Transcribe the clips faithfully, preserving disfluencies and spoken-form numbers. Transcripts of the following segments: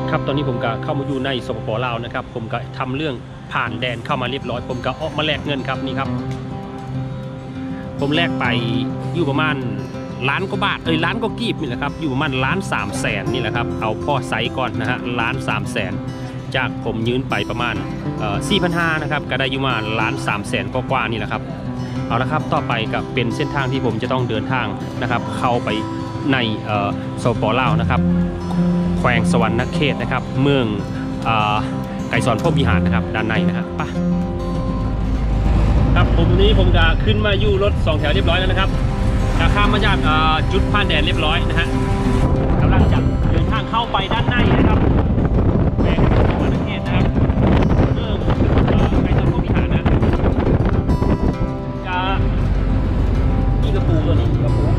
ครับตอนนี้ผมก็เข้ามาอยู่ในสปป.ลาวนะครับผมก็ทำเรื่องผ่านแดนเข้ามาเรียบร้อยผมก็ออกมาแลกเงินครับนี่ครับผมแลกไปอยู่ประมาณล้านกว่าบาทเอ้ยล้านก็กีบนี่แหละครับอยู่ประมาณล้านสามแสนนี่แหละครับเอาพ่อไซส์ก่อนนะฮะล้านสามแสนจากผมยืนไปประมาณสี่พันห้านะครับก็ได้อยู่มาล้านสามแสนกว่าๆนี่แหละครับเอาละครับต่อไปก็เป็นเส้นทางที่ผมจะต้องเดินทางนะครับเข้าไปในสปป.ลาวนะครับแขวงสวรรณเขตนะครับเมืองไกรสอนพรหมวิหารนะครับด้านในนะครับป่ะครับผมนี้ผมจะขึ้นมาอยู่รถสองแถวเรียบร้อยแล้วนะครับจะข้ามมาจากจุดผ่านแดนเรียบร้อยนะฮะกำลังจะเดินทางเข้าไปด้านในนะครับแขวงสวรรณเขตนะครับเมืองไกรสอนพรหมวิหารนะจะนี่กระปูตัวนี้กระปู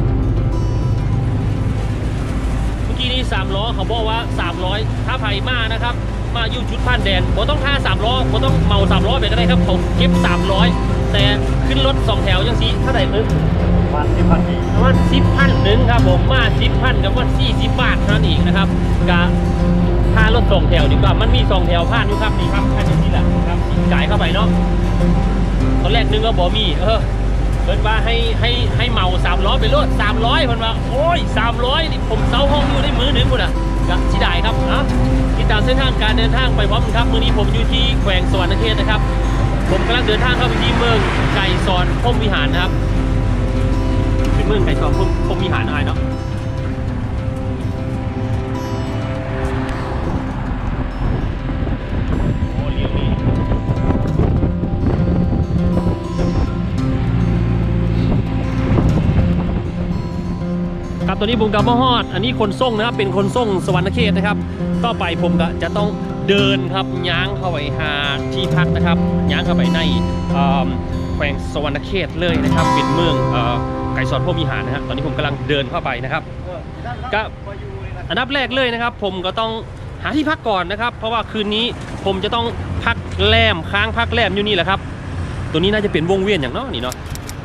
ที่นี่สามล้อเขาบอกว่าสามร้อยถ้าไผ่มานะครับมาอยู่จุดผ่านแดนผมต้องท่าสามล้อผมต้องเมาสามล้อไปก็ได้ครับผมเก็บสามร้อยแต่ขึ้นรถสองแถวยังสีเท่าไหร่นึงประมาณสิบพันประมาณสิบพันหนึ่งครับผมมาสิบพันกับว่าสี่สิบบาทเท่านั้นเองนะครับกับค่ารถสองแถวดีกว่ามันมีสองแถวผ่านอยู่ครับนี่ครับแค่นี้แหละครับจ่ายเข้าไปเนาะตอนแรกนึกว่าบอมีเออเพิ่นว่าให้ให้ให้เมาสามร้อยไปรถสามร้อยเพิ่นว่าโอ้ยสามร้อยนี่ผมเซาห้องอยู่ในมือหนึ่งพุ่นอ่ะก็สิได้ครับนะติดตามเส้นทางการเดินทางไปพร้อมกันครับมื้อนี้ผมอยู่ที่แขวงสวรรณเขตนะครับผมกำลังเดินทางเข้าไปที่เมืองไกรสอนพรหมวิหารนะครับเป็นเมืองไกรสอนพรหมวิหารอะไรเนาะครับตอนนี้ผมกับมฮอดอันนี้คนส่งนะครับเป็นคนส่งสวรรณเขตนะครับต่อไปผมก็จะต้องเดินครับย้างเข้าไปหาที่พักนะครับย้างเข้าไปในแขวงสวรรณเขตเลยนะครับเป็นเมืองไกรสอนพรหมวิหารนะฮะตอนนี้ผมกำลังเดินเข้าไปนะครับก็อันดับแรกเลยนะครับผมก็ต้องหาที่พักก่อนนะครับเพราะว่าคืนนี้ผมจะต้องพักแรมค้างพักแรมอยู่นี่แหละครับตัวนี้น่าจะเป็นวงเวียนอย่างเนาะนี่เนาะ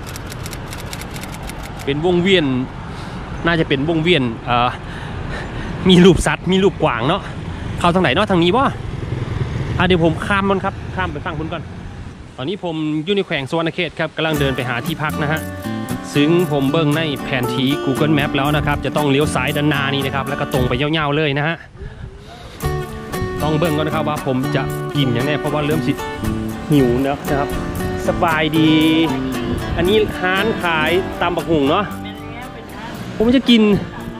เป็นวงเวียนน่าจะเป็นวงเวียนมีรูปสัตว์มีรูปกวางเนาะเข้าทางไหนเนาะทางนี้วะอ่ะเดี๋ยวผมข้ามมันครับข้ามไปฝั่งคุณก่อนตอนนี้ผมอยู่ในแขวงสวรรณเขตครับกำลังเดินไปหาที่พักนะฮะซึ่งผมเบิ้งในแผนที่ Google Map แล้วนะครับจะต้องเลี้ยวซ้ายด้านหน้านี้นะครับแล้วก็ตรงไปยาวๆเลยนะฮะต้องเบิ้งก่อนนะครับว่าผมจะกินอย่างแน่เพราะว่าเริ่มสิหิวนะครับสบายดีอันนี้ร้านขายตำบักหุ่งเนาะผมจะกิน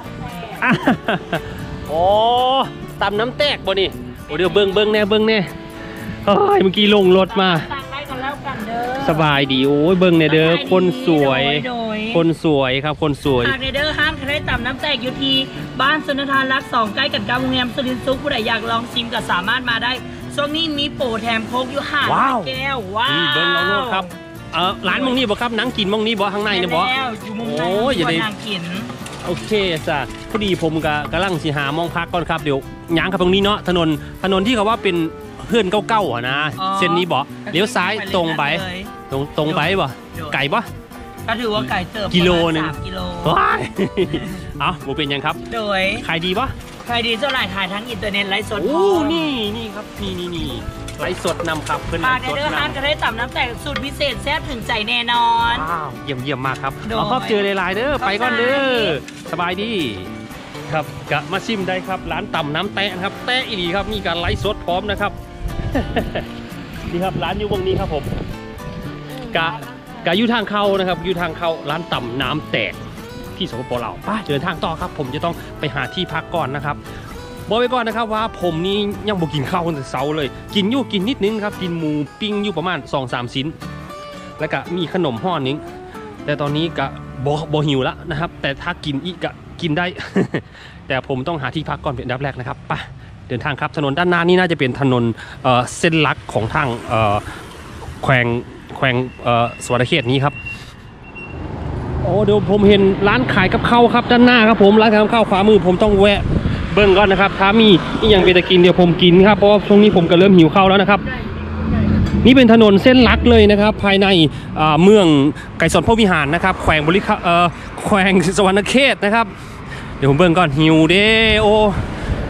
อ๋อตำน้ำแตกบ่นี่โอ้เดี๋ยวเบิ้งเบิ้งแน่เบิ้งแน่เฮ้ยเมื่อกี้ลงรถมาสบายดีโอ้ยเบิ้งเนี่ยเด้อคนสวยคนสวยครับคนสวยหากในเด้อห้างใครตำน้ำแตกอยู่ที่บ้านสุนทรรักสองใกล้กับกาวงแรมสุรินทร์ซุกผู้ใดอยากลองชิมก็สามารถมาได้ช่วงนี้มีโปรแถมโค้กอยู่ห้าแก้วว้าวเบิ้งเราโลดครับเออร้านมองนี่บ่ครับนังกินมองนี่บ่ข้างในเนี่ยบ่โอ้ยอย่าได้โอเคจ้ะพอดีผมกับกำลังสิหามองพักก่อนครับเดี๋ยวย้างครับตรงนี้เนาะถนนถนนที่เขาว่าเป็นเพื่อนเก่าๆอ่ะนะเส้นนี้บ่เลี้ยวซ้ายตรงไปตรงตรงไปบ่ไก่บ่ก็ถือว่าไก่เติบกิโลนึงกิโลว้ายเอาโมเป็นยังครับโดยขายดีบ่ขายดีเท่าไหร่ขายทั้งอินเทอร์เน็ตไลฟ์สดโอ้นี่นี่ครับนี่นี่นี่ไลฟ์สดนำครับเพื่อนไลฟ์สดนำร้านกระเทยต่ำน้ำแตกสูตรพิเศษแซ่บถึงใจแน่นอนว้าวเยี่ยมเยี่ยมมากครับเราพบเจอหลายๆเด้อไปก่อนเด้อสบายดีครับกะมาชิมได้ครับร้านต่ำน้ำแตะครับแตะอีหลีครับมีการไลฟ์สดพร้อมนะครับนี่ครับร้านอยู่ตรงนี้ครับผมกะกะอยู่ทางเข้านะครับอยู่ทางเข้าร้านต่ำน้ำแตกที่สปป.ลาวไปเดินทางต่อครับผมจะต้องไปหาที่พักก่อนนะครับบอกไว้ก่อนนะครับว่าผมนี่ยังบ่กินข้าวตั้งแต่เช้าเลยกินอยู่กินนิดนึงครับกินหมูปิ้งอยู่ประมาณ สองสาม ชิ้นแล้วก็มีขนมห่อนึงแต่ตอนนี้ก็บ่บ่หิวแล้วนะครับแต่ถ้ากินอีกก็กินได้ แต่ผมต้องหาที่พักก่อนเป็นอันดับแรกนะครับไปเดินทางครับถนนด้านหน้านี่น่าจะเป็นถนนเอ่อเส้นหลักของทางเอ่อแขวงแขวงเอ่อสวรรณเขตนี้ครับโอ้เดี๋ยวผมเห็นร้านขายกับข้าวครับด้านหน้าครับผมร้านขายกับข้าวขวามือผมต้องแวะเบิ้งก่อนนะครับถ้ามีนี่ยังเป็นตะกินเดี๋ยวผมกินครับเพราะช่วงนี้ผมก็เริ่มหิวข้าวแล้วนะครับนี่เป็นถนนเส้นหลักเลยนะครับภายในเมืองไกรสอนพรหมวิหารนะครับแขวงบริคแขวงสวรรณเขตนะครับเดี๋ยวผมเบิ้งก่อนหิวเด้โอโอ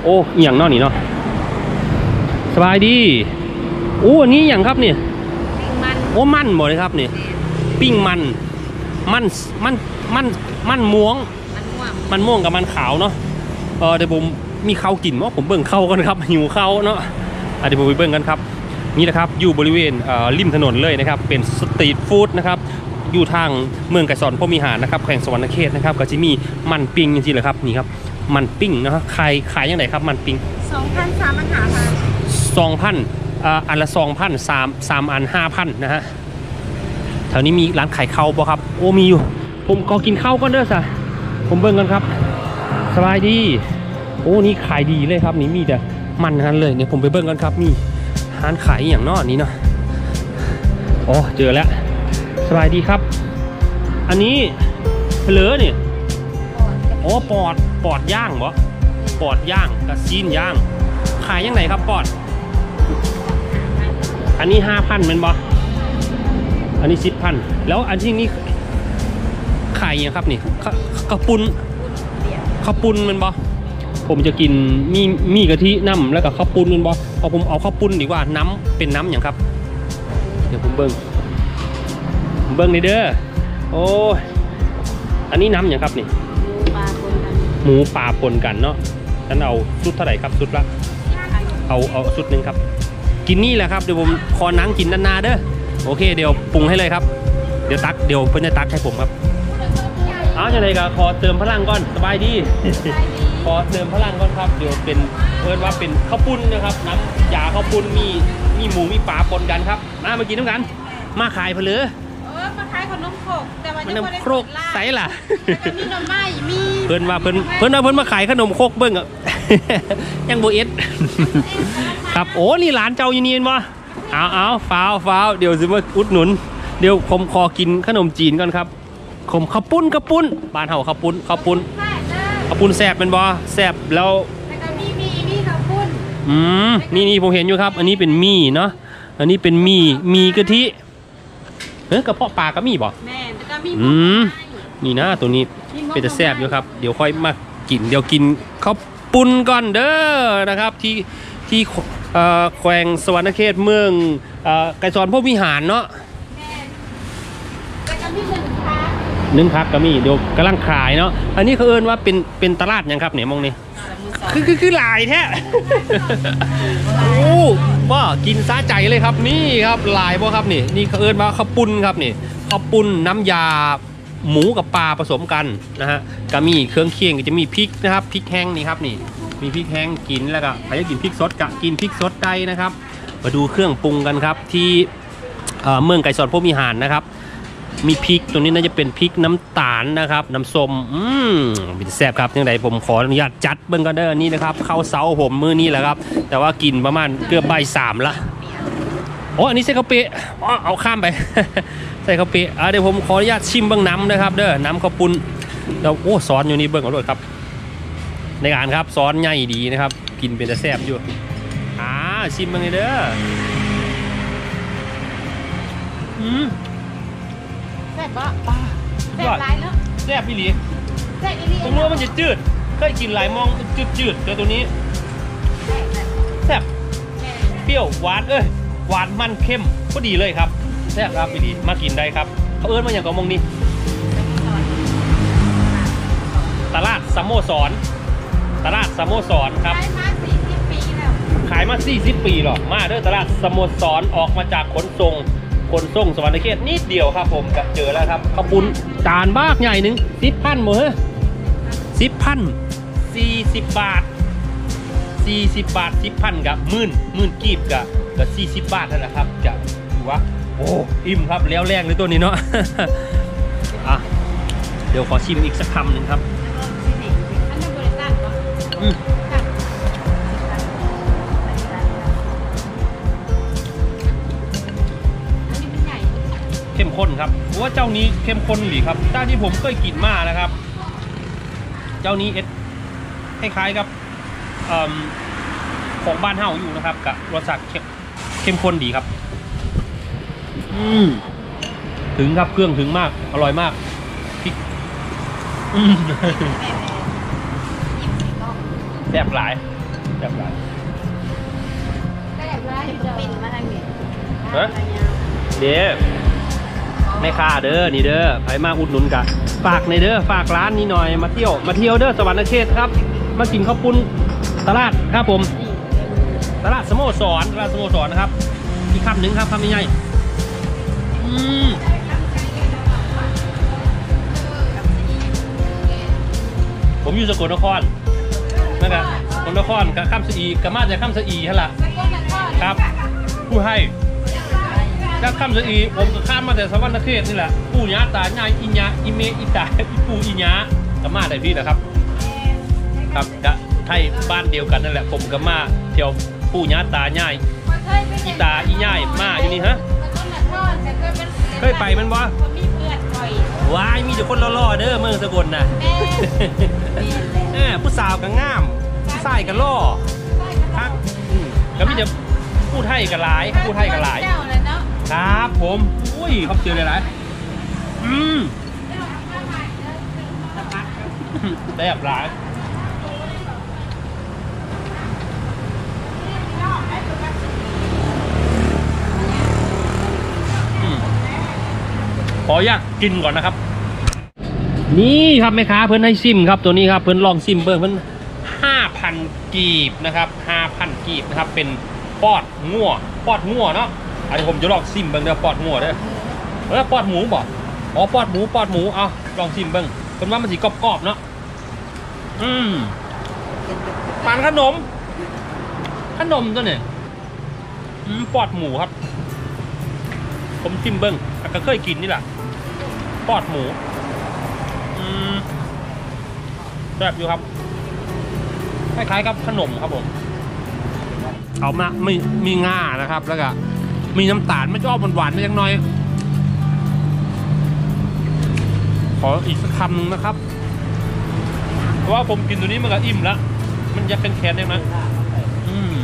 โอ้อหย่างนอกนี่เนาะสบายดีโอ้อันนี้อย่างครับเนี่ยโอ้มันหมดเลยครับเนี่ยปิ้งมันมันมันมันมันม่วงมันม่วงกับมันขาวเนาะเออเดี๋ยวผมมีข้าวกินมั้งผมเบิ่งข้าวกันครับหิวข้าวเนาะเดี๋ยวผมไปเบิ่งกันครับนี่นะครับอยู่บริเวณริมถนนเลยนะครับเป็นสตรีทฟู้ดนะครับอยู่ทางเมืองไก่สอนพมีหารนะครับแขวงสวรรณเขตนะครับก็จะมีมันปิ้งจริงๆเลยครับนี่ครับมันปิ้งนะครับขายขายยังไงครับมันปิ้งสองพันสามพันหาพันสองพันอันละสองพันสามสามอันห้าพันนะฮะแถวนี้มีร้านขายข้าวป่ะครับโอ้มีอยู่ผมก็กินข้าวก่อนเด้อสะผมเบิ่งกันครับสบายดีโอ้นี่ขายดีเลยครับนี่มีแต่มันทั้งนั้นเลยเนี่ยผมไปเบิ่งกันครับมีร้านขายอย่างนอกนี้เนาะโอ้เจอแล้วสบายดีครับอันนี้เหลือเนี่ยโอ้ปอดปอดย่างบ่ปอดย่างกับซีนย่างขายยังไงครับปอดอันนี้ห้าพันเป็นบ่อันนี้สิบพันแล้วอันที่นี้ขายยังครับนี่ข้าวปุ้นข้าวปุ้นเป็นบ่ผมจะกินมีมีกะทิน้ำแล้วกับข้าวปุ้นเป็นบ่เอาผมเอาข้าวปุ้นดีกว่าน้ำเป็นน้ำอย่างครับเดี๋ยวผมเบิ้งผมเบิ้งในเด้อโอ้อันนี้น้ำอย่างครับนี่หมูปลาปนกันเนาะฉันเอาชุดเท่าไหร่ครับชุดละเอาเอาชุดหนึ่งครับกินนี่แหละครับเดี๋ยวผมขอนั่งกินนานๆเด้อโอเคเดี๋ยวปรุงให้เลยครับเดี๋ยวตักเดี๋ยวเพื่อนจะตักให้ผมครับเอาจังไรก็ขอเติมพลังก่อนสบายดีขอเติมพลังก่อนครับเดี๋ยวเป็นเพื่อนว่าเป็นข้าวปุ้นนะครับน้ำยาข้าวปุ้นมีมีหมูมีปลาปนกันครับมามากินด้วยกันมาขายเพลือเออมาขายขนมโคกแต่ว่ายังไม่ได้โคกใส่ล่ะมีนมไม้มีเพื่อนว่าเพื่อนเพื่อนว่าเพื่อนมาขายขนมโคกเบิ้งอ่ะยังโบเอสครับโอ้นี่หลานเจ้ายินดีนวะเอาเอาฟ้าวฟ้าวเดี๋ยวจะมาอุดหนุนเดี๋ยวผมขอกินขนมจีนก่อนครับผมข้าวปุ้นข้าวปุ้นบ้านเฮาข้าวปุ้นข้าวปุ้นข้าวปุ้นแซ่บเป็นบ่แซ่บแล้วมีมีมีข้าวปุ้นอืมนี่นี่ผมเห็นอยู่ครับอันนี้เป็นมีเนาะอันนี้เป็นมีมีกะทิเฮ้ยกระเพาะปลากระมีบ่แม่กระมีอืมนี่นะตัวนี้เป็นจะแซ่บอยู่ครับเดี๋ยวค่อยมากินเดี๋ยวกินข้าวปุ้นก่อนเด้อนะครับที่ที่แขวงสวรรณเขตเมืองไก่สอนพวกวิหารเนาะนึ่งพักก็มีเดี๋ยวกำลังขายเนาะอันนี้เขาเอิ้นว่าเป็นเป็นตลาดยังครับเนี่ยมองนี่คือคือคือหลายแท้โอ้ว่ากินซาใจเลยครับนี่ครับหลายบ่ครับนี่นี่เขาเอิ้นว่าข้าวปุ้นครับนี่ข้าวปุ้นน้ำยาหมูกับปลาผสมกันนะฮะก็มีเครื่องเคียงก็จะมีพริกนะครับพริกแห้งนี่ครับนี่มีพริกแห้งกินแล้วก็ใครจะกินพริกสดก็กินพริกสดได้นะครับมาดูเครื่องปรุงกันครับที่เมืองไก่สอนพวกมีหานนะครับมีพริกตัวนี้น่าจะเป็นพริกน้ำตาลนะครับน้ำส้มอืมเป็นแซ่บครับยังไงผมขออนุญาตจัดเบิ้งกันเด้อนี่นะครับข้าวเสาผมมื้อนี้แหละครับแต่ว่ากินประมาณเกือบบ่ายสามละโอ้อันนี้ใส่ข้าวเปี๊ยะอ๋อเอาข้ามไปใส่ข้าวเปี๊ยะเดี๋ยวผมขออนุญาตชิมเบิ้งน้ำนะครับเด้อน้ำข้าวปุ้นแล้วโอ้ซอสอยู่นี่เบิ้งเอาด้วยครับในการครับซอสใหญ่ดีนะครับกินเป็นจะแซ่บอยู่อ่าชิมเบิ้งเลยเด้ออืมแซ่บปะแซ่บหลายเนาะแซ่บพี่หลีแซ่บอีหลีตรงนู้นมันจะจืดเคยกินหลายมองจืดจืดแต่ตัวนี้แซ่บเปรี้ยวหวานเอ้ยหวานมันเข้มก็ดีเลยครับแซ่บครับพี่หลีมากินได้ครับเขาเอิ้นมาอย่างกมองนี้ตลาดสโมสรตลาดสโมสรครับขายมาสี่สิบปีแล้วขายมาสี่สิบปีหรอมาเด้อตลาดสโมสรออกมาจากขนส่งคนส่งสวรรณเขตนิดเดียวครับผมก็เจอแล้วครับข้าวปุ้นจานบ้ากใหญ่หนึ่งสิบพันหมดเฮ้ยสิบพันสี่สิบบาทสี่สิบบาทสิบพันกับหมื่นหมื่นกีบกับกับสี่สิบบาทนั่นแหละครับจะถือว่าโอ้อิ่มครับแล้วแรงเลยตัวนี้เนาะอ่ะเดี๋ยวขอชิมอีกสักคำหนึ่งครับอืมเข้มข้นครับเพราะว่าเจ้านี้เข้มข้นหรือครับถ้าที่ผมเคยกินมานะครับเจ้านี้เอสคล้ายๆกับของบ้านเฮาอยู่นะครับกับรสชาติเข้มข้นดีครับอืมถึงครับเครื่องถึงมากอร่อยมากพริกแซ่บหลายแบบไรแซ่บไรปิ่นมาทางนี้ฮะเด้อไม่ค่าเด้อนี่เด้อใครมาอุดหนุนกันฝากในเด้อฝากร้านนี้หน่อยมาเที่ยวมาเที่ยวเด้อสวรรค์เขตครับมากินข้าวปุ้นตลาดครับผมตลาดสโมสรตลาดสโมสรนะครับอีกคำหนึ่งครับคำใหญ่ๆอืมผมอยู่สกลนครนั่นแหละสกลนครกับข้ามสะอีกับมาจากข้ามสะอีฮะล่ะครับผู้ให้จากข้ามสะอีผมก็ข้ามมาแต่สวรรค์เขตนี่แหละปู่ย่าตายายอิญญาอิเมอิตาอิปูอิญญากับมาได้พี่นะครับครับกะไทยบ้านเดียวกันนั่นแหละผมกับมาเที่ยวปู่ย่าตายายอิตาอิญญามาอยู่นี่ฮะเคยไปมันบ่มีเพื่อนคอยว้ายมีแต่คนล่อๆเด้อเมืองสกลน่ะแม่ผู้สาวก็งามผู้ชายก็ล่อครับก็มีแต่ผู้ไทยก็หลายผู้ไทยก็หลายครับผมอุ้ยเขาเจอเลยหลายอืมได้แบบหลายขออยากกินก่อนนะครับนี่ครับแม่ค้าเพิ่นให้ซิมครับตัวนี้ครับเพิ่นลองซิมเบิ่งเพิ่นห้าพันกีบนะครับห้าพันกีบนะครับเป็นปอดงัวปอดงัวเนาะอันนี้ผมจะลองซิมเบิ่งเด้อปอดงัวเด้อเออปอดหมูบ่อ๋อปอดหมูปอดหมูเอาลองซิมเบิ่งเพิ่นว่ามันสิกรอบๆเนาะอืมปานขนมขนมตัวนี้อืมปอดหมูครับผมซิมเบิ้งก็เคยกินนี่แหละปอดหมูอืมแบบอยู่ครับคล้ายๆกับขนมครับผมเอามาไม่มีง่านะครับแล้วก็มีน้ำตาลไม่ชอบหวานๆไม่ยังน้อยขออีกสักคำนึงนะครับเพราะว่าผมกินตัวนี้มันก็อิ่มแล้วมันจะเป็นแคนได้ไหมอืม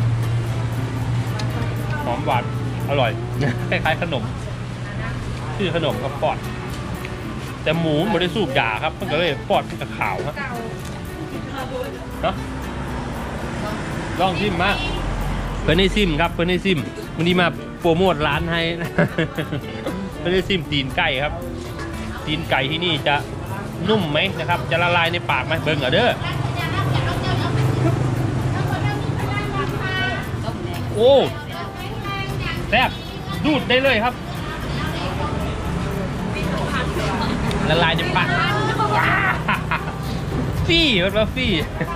หอมหวานอร่อยคล้ายๆขนมชื่อขนมกับปอดแต่หมูไม่ได้สูบยาครับมันก็เลยปอดมันจะขาวครับเนาะลองซิมมาเพื่อนให้ซิมครับเพื่อนให้ซิมวันนี้มาโปรโมทร้านให้เพื่อนให้ซิมตีนไก่ครับตีนไก่ที่นี่จะนุ่มไหมนะครับจะละลายในปากไหมเบิ่งเอาเด้อโอ้แซ่บดูดได้เลยครับละลายในปากฟี่มันว่าฟี่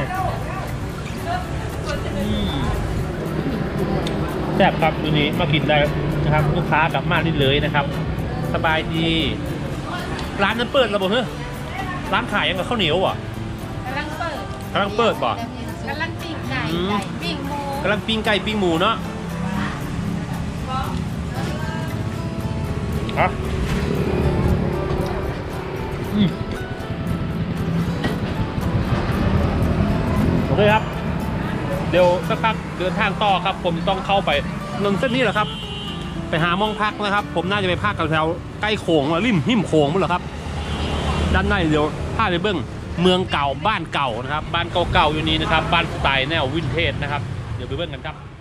แซ่บครับตัวนี้มากินได้นะครับลูกค้ากลับมาได้เลยนะครับสบายดีร้านนั้นเปิดแล้วบ่เฮ้ยร้านขายยังกับข้าวเหนียวอ่ะกำลังเปิดกำลังเปิดบ่กำลังปิ้งไก่ปิ้งหมูกำลังปิ้งไก่ปิ้งหมูเนาะครับโอเคครับเดี๋ยวสักพักเดินทางต่อครับผมต้องเข้าไปถนนเส้นนี้แหละครับไปหามองพักนะครับผมน่าจะไปพักแถวใกล้โขงริมหิมโขงมั้งเหรอครับด้านในเดี๋ยวพาไปเบิ้งเมืองเก่าบ้านเก่านะครับบ้านเก่าๆอยู่นี้นะครับบ้านสไตล์แนววินเทจนะครับเดี๋ยวไปเบิ้งกันครับ